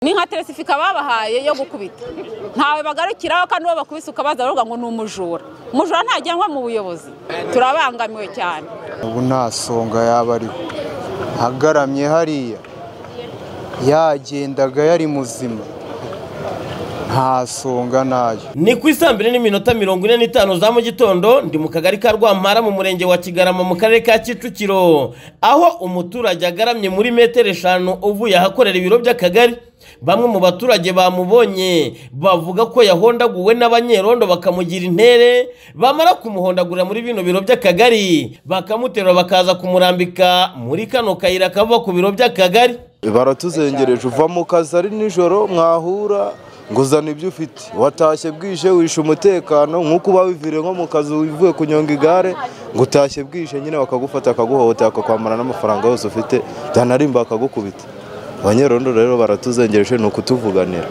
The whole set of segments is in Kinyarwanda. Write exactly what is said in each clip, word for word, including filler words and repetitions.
ni nka teresifika babahaye yo gukubita ntawe bagarukiraho kandi uwo bakubise ukabaza bavuga ngo ni umujura umujura ntajyanwa mu buyobozi turabangamiwe cyane ubu nta songa yaba ariho agaramye hariya yagendaga yari muzima nta songa nayo. Ni ku isambire n'iminota mirongo ine n'itanu za mu gitondo ndi mu kagari ka Rwampara mu murenge wa Kigarama mu karere ka Kicukiro aho umuturage agaramye muri metero eshanu uvuye ahakorera ibiro by'akagari. Bamwe mu baturage bamubonye bavuga ko yahondaguwe n'abanyerondo bakamugira intere bamara kumuhondagurira muri bino biro by'akagari bakamuterura bakaza kumurambika muri kano kayira kava ku biro by'akagari. Baratuzengereje uva mu kazi ari nijoro mwahura nguzana ibyo ufite watashye bwije wishe umutekano nk'uko ubavire nko mu kazi uvuye kunyonga igare ngo utashye bwije nyine bakagufata akaguhohotera akakwamara n'amafaranga yose ufite byanarimba akagukubita. Abanyerondo rero baratuzengereje no kutuvuganira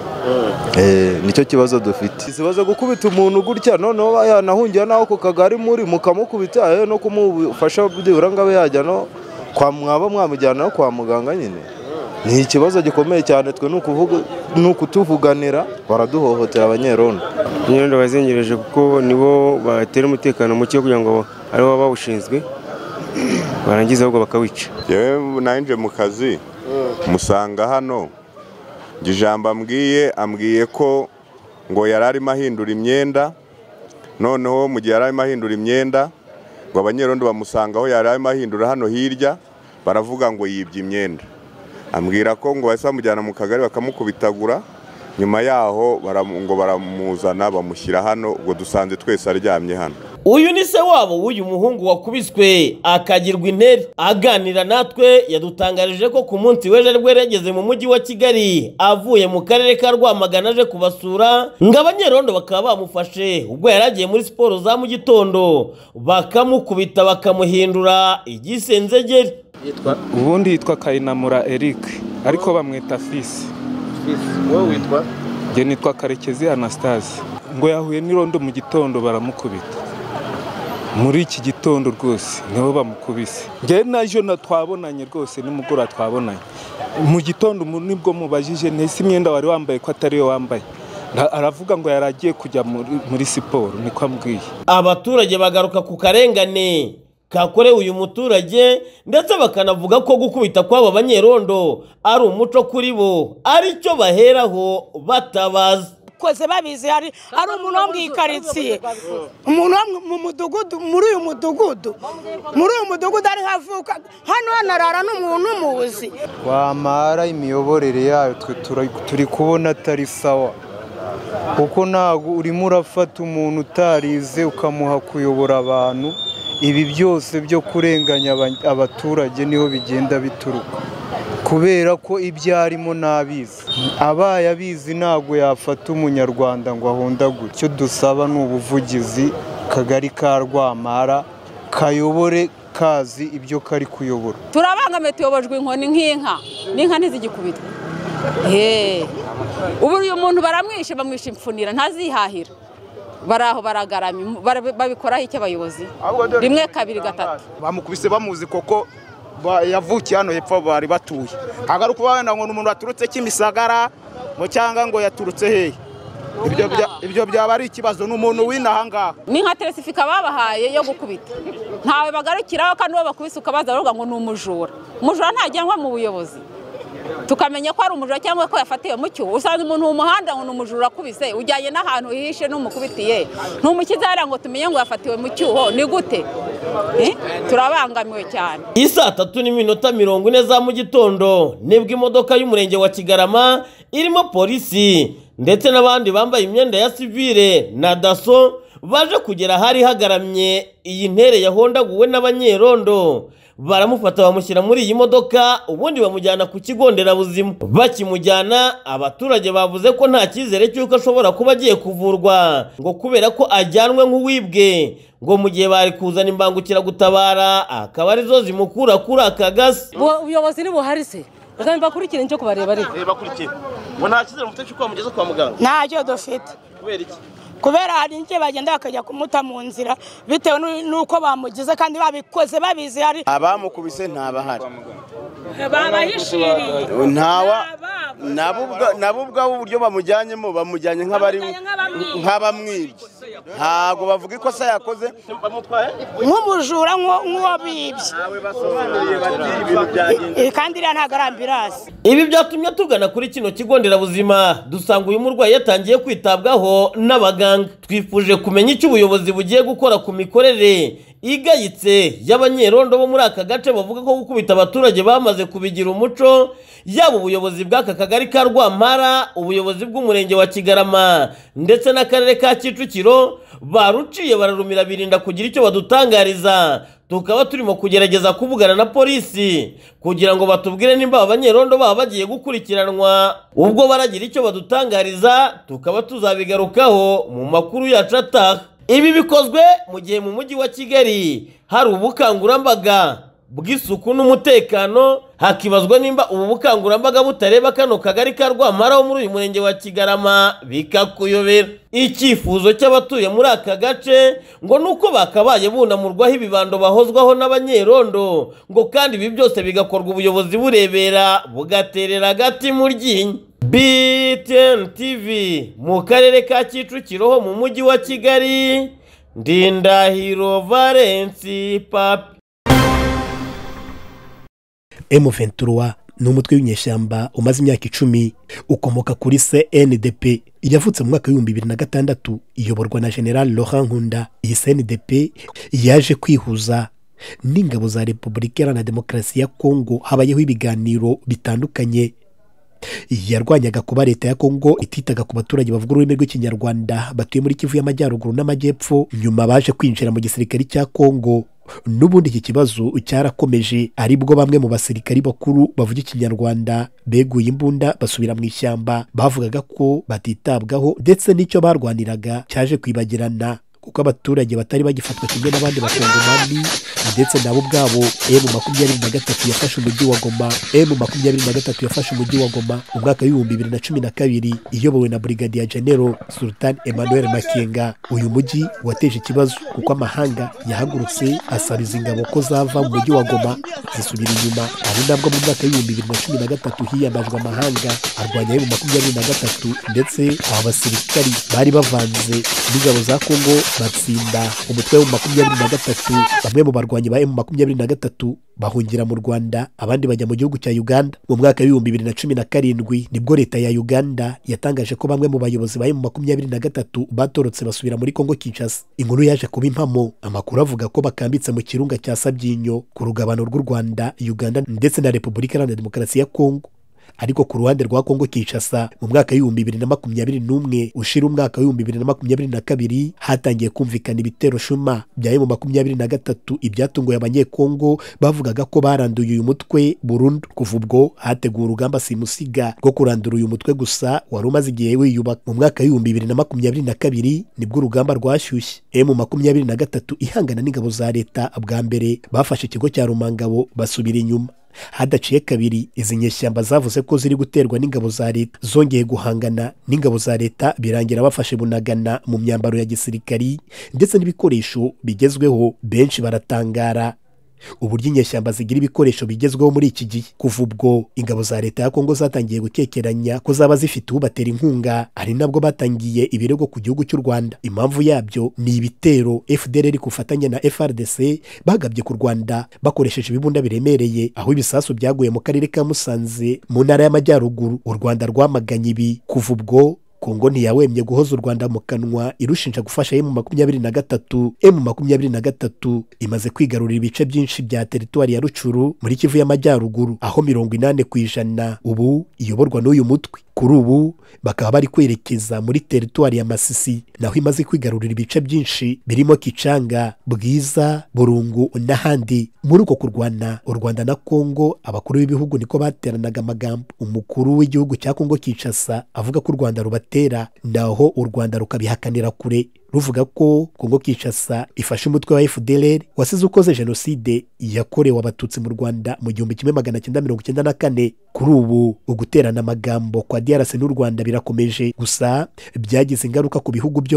eh nicyo kibazo dufite ikibazo gukubita umuntu gutya noneho yanahungiye naho ku kagari muri mukamukubita no kumufasha byura ngabe yajya no kwa mwaba mwamujyana kwa muganga nyine. Ni ikibazo gikomeye cyane twe nukuvuga nukutuvuganira baraduhohotera abanyerondo. Abanyerondo bazengereje kuko nibo batera umutekano muke kugira ngo ari bo bawushinzwe barangiza ahubwo bakawica. Yewe nanje mu kazi musanga hano gijamba ambwiye ambwiye ko ngo yarari mahindura imyenda noneho mu gihe yarari mahindura imyenda ngo abanyerondo bamusangaho yarari mahindura hano hirya baravuga ngo yibye imyenda. Ambwira ko ngo bahise bamujyana mu kagari bakamukubitagura nyuma yaho ngo baramuzana bamushyira hano ubwo dusanze twese aryamye hano. Uyu ni se wabo w'uyu muhungu wakubiswe akagirwa intere aganira natwe yadutangarije ko ku munsi w'ejo aribwo yarageze mu mujyi wa Kigali avuye mu karere ka Rwamagana aje kubasura ngo abanyerondo bakaba bamufashe ubwo yaragiye muri siporo za mu gitondo bakamukubita bakamuhindura igisenzegeri. Ubundi yitwa Kayinamura Eric ariko bamwita Fisi. Wowe witwa? Je nitwa Karekezi Anastase. Ngo yahuye n'irondo mu gitondo baramukubita. Muri iki gitondo rwose niho bamukubise. Je najo na twabonanye rwose nimugora twabonanye. Mu gitondo nibwo mubajije nese imyenda wari wambaye ko atari yo wambaye. Aravuga ngo yaragiye kujya muri siporo niko ambwiye. Abaturage bagaruka ku karengane kakore uyu muturage ndetse bakanavuga ko gukubita kw'aba banyerondo ari umuco kuri bo ari cyo baheraho batabaza. Koze babizi ari ari umuntu wo mwikaritsiye umuntu mu mudugudu muri uyu mudugudu muri uyu mudugudu ari havuka hano hanarara n'umuntu muzi. Wamara imiyoborere yayo twe turi kubona atari sawa kuko ntago urimo urafata umuntu utarize ukamuha kuyobora abantu. Ibi byose byo kurenganya abaturage niho bigenda bituruka kubera ko ibyarimo nabizi abaye abizi ntago yafata umunyarwanda ngo ahondagure. Cyo dusaba n'ubuvugizi kagari ka Rwampara kayobore kazi ibyo kari kuyobora. Turabangamiye tuyobojwe inkoni nk'inka n'inka ntizigikubitwa. Eh ubu uyu muntu baramwishe bamwisha impfunira ntazihahira baraho baragaramye babikoraho icyo abayobozi rimwe kabiri gatatu bamukubise bamuzi koko yavukiye hano hepfo bari batuye agaruka ubana ngo umuntu waturutse Kimisagara mu cyanga ngo yaturutse hehe ibyo ibyo byaba ari ikibazo n'umuntu w'inaha ngaha. Ni nka teresifika babahaye yo gukubita ntawe bagarukiraho kandi uwo bakubise ukabaza bavuga ngo ni umujura umujura ntajyanwa mu buyobozi tukamenya ko ari umujura cyangwa ko yafatiwe mu cyo usanze umuntu mu muhanda ngo numujura kubise ujyanye n'ahantu hihishe n'umukubitiye ntumukiza ngo tumenye ngo yafatiwe mu cyuho ni gute eh turabangamiwe cyane. Isa tatu n'iminota mirongo ine za mu gitondo nibwo imodoka y'umurenge wa Kigarama irimo polisi ndetse n'abandi bambaye imyenda ya civile na daso baje kugera hari hagaramye iyi ntere yahondaguwe n'abanyerondo baramufata bamushyira muri iyi modoka ubundi bamujyana ku kigo nderabuzima. Bakimujyana abaturage bavuze ko nta cyizere cy'uko ashobora kuba agiye kuvurwa ngo kubera ko ajyanwe nk'uwibwe ngo mu gihe bari kuzana imbangukira gutabara akaba arizo zimukura kuri aka gasi. Ubuyobozi ni buhari se bagamba kurikira nicyo kubareba ariko bakurikira ngo nta cyizere mufite cy'uko bamugeza kwa muganga. Ntacyo dufite kubera iki? kubera hari nje bagenda bakajya kumuta mu nzira bitewe nuko bamugize kandi babikoze babizi hari abamukubise ntabahari babahishiriye ntawa nabo ubwabo uburyo bamujyanyemo bamujyanye nk'abari nk'abamwibye ntabwo bavuga ikosa yakoze nk'umujura nk'uwabibye kandi iriya ntabwo ari ambirasi. Ibi byatumye tugana kuri kino kigo nderabuzima dusanga uyu murwayi yatangiye kwitabwaho n'abaganga. Twifuje kumenya icyo ubuyobozi bugiye gukora ku mikorere igayitse y'abanyerondo bo muri aka gace bavuga ko gukubita abaturage bamaze kubigira umuco, yaba ubuyobozi bw'aka kagari ka Rwampara, ubuyobozi bw'umurenge wa Kigarama ndetse n'akarere ka Kicukiro baruciye bararumira birinda kugira icyo badutangariza. Tukaba turimo kugerageza kuvugana na polisi kugira ngo batubwire nimba abanyerondo baba bagiye gukurikiranwa. Ubwo baragira icyo badutangariza tukaba tuzabigarukaho mu makuru yacu ataha. Ibi bikozwe mu gihe mu mujyi wa Kigali hari ubukangurambaga bw'isuku n'umutekano, hakibazwa nimba ubu bukangurambaga butareba kano kagari ka Rwampara wo muri uyu murenge wa Kigarama bikakuyobera. Icyifuzo cy'abatuye muri aka gace ngo nuko bakabaye bunamurwaho ibibando bahozwaho n'abanyerondo, ngo kandi ibi byose bigakorwa ubuyobozi burebera bugaterera agati mu ryinyo. B T N T V mu karere ka Kicukiro ho mu mujyi wa Kigali, Ndindahiro Valence Papi. M vingt-trois ni umutwe w'inyeshyamba umaze imyaka icumi ukomoka kuri C N D P yavutse mu mwaka w'ibihumbi bibiri na gatandatu iyoborwa na General Laurent Nkunda. Iyi C N D P yaje kwihuza n'ingabo za Repubulika Iharanira Demokarasi ya Kongo. Habayeho ibiganiro bitandukanye, yarwanyaga kuba leta ya Kongo ititaga ku baturage bavuga ururimi rw'ikinyarwanda batuye muri Kivu y'Amajyaruguru n'Amajyepfo. Nyuma baje kwinjira mu gisirikare cya Kongo. N'ubundi iki kibazo cyarakomeje, aribwo bamwe mu basirikari bakuru bavuga ikinyarwanda beguye imbunda basubira mu ishyamba. Bavugaga ko batitabwaho ndetse n'icyo barwaniraga cyaje kwibagirana kuko abaturage batari bagifatwa kimwe n'abandi bakongomani. Ndetse nabo ubwabo M makumyabiri na gatatu yafashe umujyi wa Goma. M makumyabiri na gatatu yafashe umujyi wa Goma mu mwaka w'ibihumbi bibiri na cumi na kabiri iyobowe na Brigadier General Sultan Emmanuel Makenga. Uyu mujyi wateje ikibazo kuko amahanga yahagurutse asaba izi ngabo ko zava mu mujyi wa Goma zisubira inyuma. Ari nabwo mu mwaka w'ibihumbi bibiri na cumi na gatatu hiyambajwe amahanga arwanya M makumyabiri na gatatu, ndetse aba basirikari bari bavanze n'ingabo za Kongo batsinda umutwe wa makumyabiri na gatatu. Bamwe mu barwanyi ba M makumyabiri na gatatu bahungira mu Rwanda, abandi bajya mu gihugu cya Uganda. Mu mwaka w'ibihumbi bibiri na cumi na karindwi nibwo leta ya Uganda yatangaje ko bamwe mu bayobozi ba M makumyabiri na gatatu batorotse basubira muri Kongo Kinshasa. Inkuru yaje kuba impamo, amakuru avuga ko bakambitse mu kirunga cya Sabyinyo ku rugabano rw'u Rwanda, Uganda ndetse na Repubulika Iharanira Demokarasi ya Kongo. Ariko ku ruhande rwa Kongo Kinshasa mu mwaka w'ibihumbi bibiri na makumyabiri n'umwe ushira umwaka w'ibihumbi bibiri na makumyabiri na kabiri hatangiye kumvikana ibitero shuma bya M makumyabiri na gatatu ibyatunguye abanyekongo. Bavugaga ko baranduye uyu mutwe burundu. Kuva ubwo hateguwe urugamba simusiga rwo kurandura uyu mutwe gusa wari umaze igihe wiyubaka. Mu mwaka w'ibihumbi bibiri na makumyabiri na kabiri nibwo urugamba rwashyushye. M makumyabiri na gatatu ihangana n'ingabo za leta bwa mbere bafashe ikigo cya Rumangabo basubira inyuma. Hadaciye kabiri izi nyeshyamba zavuze ko ziri guterwa n'ingabo za leta, zongeye guhangana n'ingabo za leta birangira bafashe Bunagana mu myambaro ya gisirikari ndetse n'ibikoresho bigezweho. Benshi baratangara uburyo inyeshyamba zigira ibikoresho bigezweho muri iki gihe. Kuva ubwo ingabo za leta ya Kongo zatangiye gukekeranya ko zaba zifite ubatera inkunga, ari nabwo batangiye ibirego ku gihugu cy'u Rwanda. Impamvu yabyo ni ibitero F D L R kufatanya na F R D C bagabye ku Rwanda bakoresheje ibibunda biremereye, aho ibisasu byaguye mu karere ka Musanze mu ntara y'Amajyaruguru. U Rwanda rwamaganye ibi. Kuva ubwo Kongo ntiyawemye guhoza u Rwanda mu kanwa irushinja gufasha M makumyabiri na gatatu. M makumyabiri na gatatu imaze kwigarurira ibice byinshi bya teritwari ya Rucuru muri Kivu y'Amajyaruguru, aho mirongo inani ku ijana ubu iyoborwa n'uyu mutwe. Kuri ubu bakaba bari kwerekeza muri teritwari ya Masisi, naho imaze kwigarurira ibice byinshi birimo Kicanga, Bwiza, Burungu n'ahandi. Muri uko kurwana u Rwanda na Kongo, abakuru b'ibihugu niko bateranaga amagambo. Umukuru w'igihugu cya Kongo Kinshasa avuga ko u Rwanda rubatera, naho u Rwanda rukabihakanira kure ruvuga ko Kongo Kinshasa ifashe umutwe wa F D L R wasize ukoze jenoside yakorewe abatutsi mu Rwanda mu gihumbi kimwe magana cyenda mirongo icyenda na kane. Kuri ubu uguterana amagambo kwa D R C n'u Rwanda birakomeje, gusa byagize ingaruka ku bihugu byombi.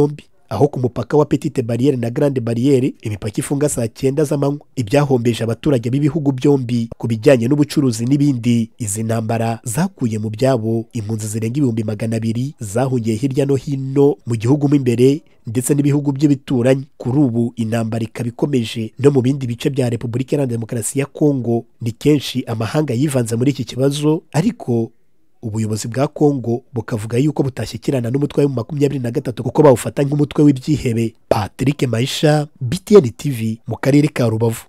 aho ku mupaka wa Petite Barriere na Grande Barriere imipaka ifunga saa cyenda z'amanywa, ibyahombeje abaturage b'ibihugu byombi ku bijyanye n'ubucuruzi n'ibindi. Izi ntambara zakuye mu byabo impunzi zirenga ibihumbi magana abiri zahungiye hirya no hino mu gihugu mo imbere ndetse n'ibihugu by'ibituranyi. Kuri ubu intambara ikaba ikomeje no mu bindi bice bya Repubulika Iharanira Demokarasi ya Kongo. Ni kenshi amahanga yivanze muri iki kibazo, ariko ubuyobozi bwa Kongo bukavuga yuko butashyikirana n'umutwe wa makumyabiri na gatatu kuko bawufata nk'umutwe w'ibyihebe. Patrick Maisha, B T N T V, mu karere ka Rubavu.